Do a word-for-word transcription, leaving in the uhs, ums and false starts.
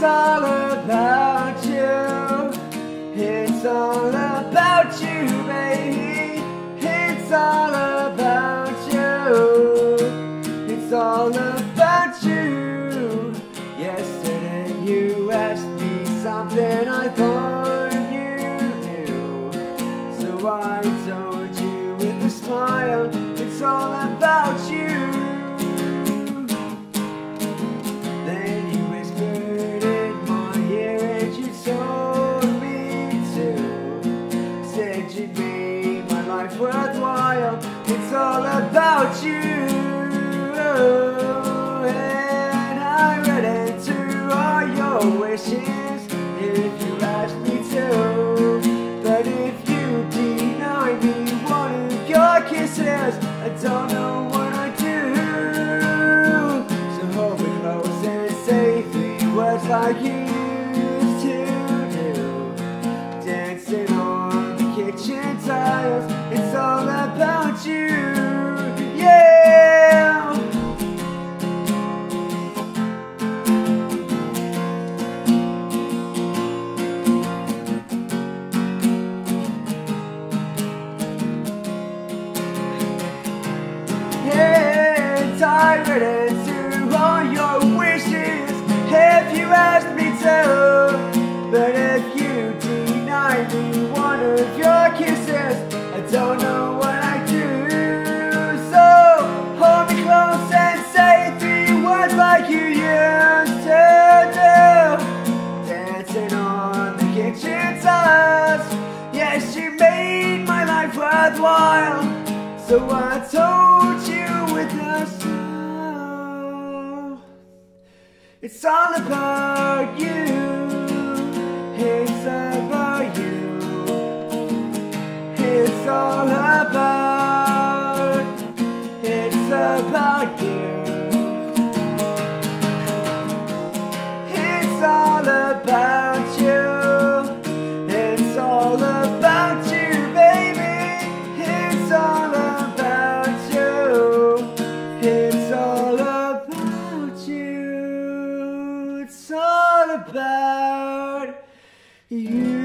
all about you. It's all about you, baby. It's all about you. It's all about you. Yesterday you asked me something I thought you knew, so I told you with a smile, it's all about you. Then you whispered in my ear and you told me to, said you'd made my life worthwhile. It's all about you. And I read into all your wishes if you asked me to, but if you deny me one of your kisses, I don't know what I do. So hold me close and say three words like you used to do, dancing on the kitchen tiles. It's all about you, yeah. Tired into all your wishes if you asked me to, but if you deny me one of your kisses, I don't know what I do. So hold me close and say three words like you used to do, dancing on the kitchen tiles. Yes, you made my life worthwhile, so I told you with a smile, it's all about you. It's about you. It's all about. It's about you. It's all about you. It's all about you, baby. It's all about you. It's all about you. It's all about you.